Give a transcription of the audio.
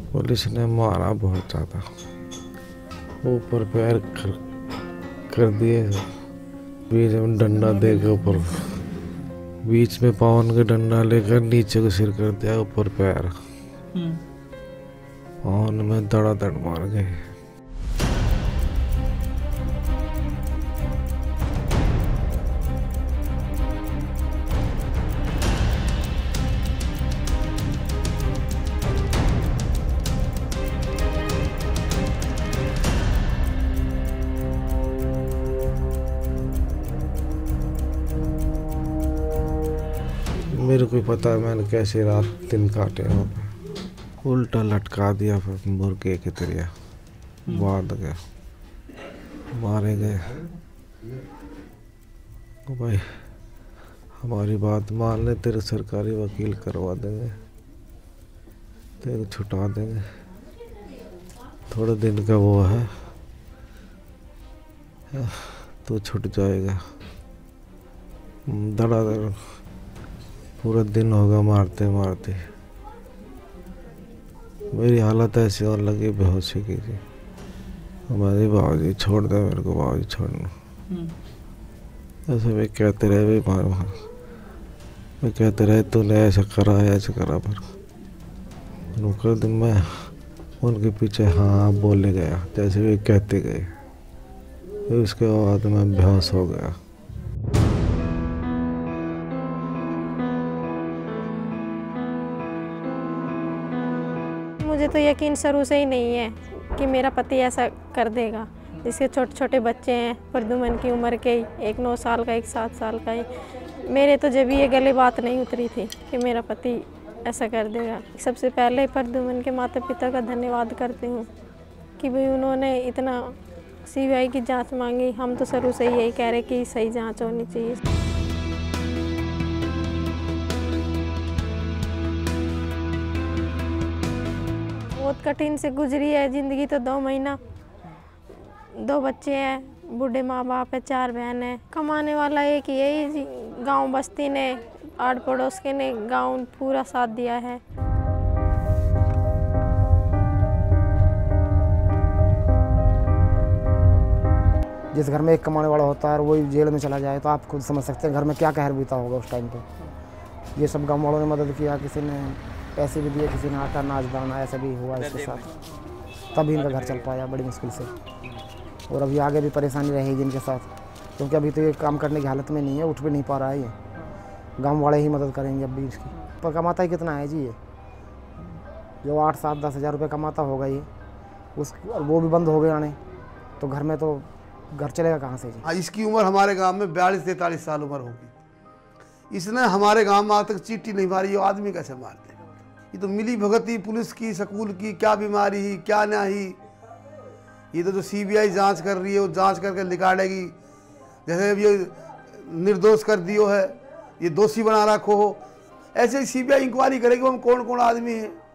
Police ने मारा बहुत ज़्यादा, ऊपर पैर कर दिए, बीच में डंडा देकर ऊपर, बीच में पावन के डंडा लेकर नीचे को सिर कर दिया, ऊपर पैर, पावन में धड़ाधड़ मार गए। मेरे को पता है मैंने कैसे रात दिन काटे वहाँ पे, उल्टा लटका दिया फिर मुर्गे की तरह, बांध गया, मारे गए। भाई हमारी बात मान ले, तेरे सरकारी वकील करवा देंगे, तेरे छुटा देंगे, थोड़े दिन का वो है, तो छूट जाएगा। धड़ाधड़ पूरा दिन होगा मारते मारते, मेरी हालत ऐसी होने लगी बेहोशी की थी। हमारे बाबूजी छोड़ दे मेरे को, बाबूजी छोड़ना, ऐसे वे कहते रहे, वे वे कहते रहे तूने ऐसा करा, पर रुकर दिन में उनके पीछे हाँ बोले गया जैसे वे कहते गए, फिर उसके बाद मैं बेहोश हो गया। मुझे तो यकीन शुरू से ही नहीं है कि मेरा पति ऐसा कर देगा। जिसके छोटे छोटे बच्चे हैं, प्रद्युमन की उम्र के, एक 9 साल का, एक 7 साल का है। मेरे तो जब ये गले बात नहीं उतरी थी कि मेरा पति ऐसा कर देगा। सबसे पहले प्रद्युमन के माता पिता का धन्यवाद करती हूँ कि भाई उन्होंने इतना सीबीआई की जांच मांगी। हम तो शुरू से यही कह रहे कि सही जांच होनी चाहिए। बहुत कठिन से गुजरी है ज़िंदगी तो। 2 महीना, 2 बच्चे हैं, बूढ़े माँ बाप है, 4 बहन है। कमाने वाला एक ही है जी। गांव बस्ती ने, आड़ पड़ोस के ने, गांव पूरा साथ दिया है। जिस घर में एक कमाने वाला होता है और वही जेल में चला जाए तो आप खुद समझ सकते हैं घर में क्या कहर बीता होगा उस टाइम पे। ये सब गाँव वालों ने मदद किया, किसी ने पैसे भी दिए, किसी ने आटा नाच दाना ऐसा भी हुआ इसके साथ, तभी इनका घर चल पाया बड़ी मुश्किल से। और अभी आगे भी परेशानी रहेगी इनके साथ, क्योंकि अभी तो ये काम करने की हालत में नहीं है, उठ भी नहीं पा रहा है ये। गांव वाले ही मदद करेंगे अब भी इसकी। पर कमाता ही कितना है जी ये, जो 8, 7, 10 हज़ार रुपये कमाता होगा ये, वो भी बंद हो गए आने, तो घर में तो घर चलेगा कहाँ से जी। इसकी उम्र हमारे गाँव में 42-43 साल उम्र होगी। इसने हमारे गाँव में आज तक चीटी नहीं मारी, ये आदमी कैसे मारते? ये तो मिली भगती पुलिस की, स्कूल की, क्या बीमारी ही क्या नहीं। ये तो जो सीबीआई जांच कर रही है वो जांच करके निकालेगी। जैसे अब ये निर्दोष कर दियो है, ये दोषी बना रखो हो, ऐसे सीबीआई इंक्वायरी करेगी हम कौन कौन आदमी है।